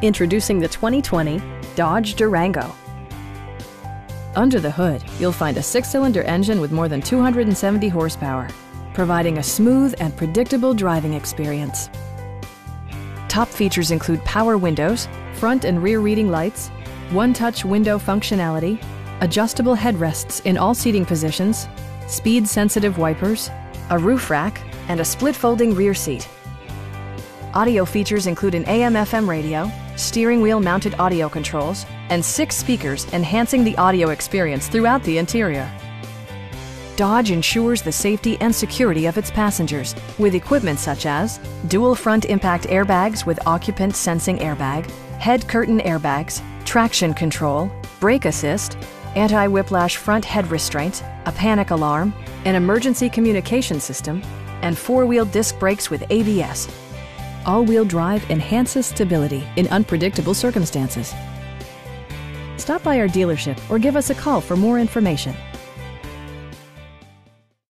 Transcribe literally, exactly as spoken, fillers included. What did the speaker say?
Introducing the twenty twenty Dodge Durango. Under the hood, you'll find a six-cylinder engine with more than two hundred seventy horsepower, providing a smooth and predictable driving experience. Top features include power windows, front and rear reading lights, one-touch window functionality, adjustable headrests in all seating positions, speed-sensitive wipers, a roof rack, and a split-folding rear seat. Audio features include an A M F M radio, steering wheel mounted audio controls, and six speakers enhancing the audio experience throughout the interior. Dodge ensures the safety and security of its passengers with equipment such as dual front impact airbags with occupant sensing airbag, head curtain airbags, traction control, brake assist, anti-whiplash front head restraints, a panic alarm, an emergency communication system, and four-wheel disc brakes with A B S. All-wheel drive enhances stability in unpredictable circumstances. Stop by our dealership or give us a call for more information.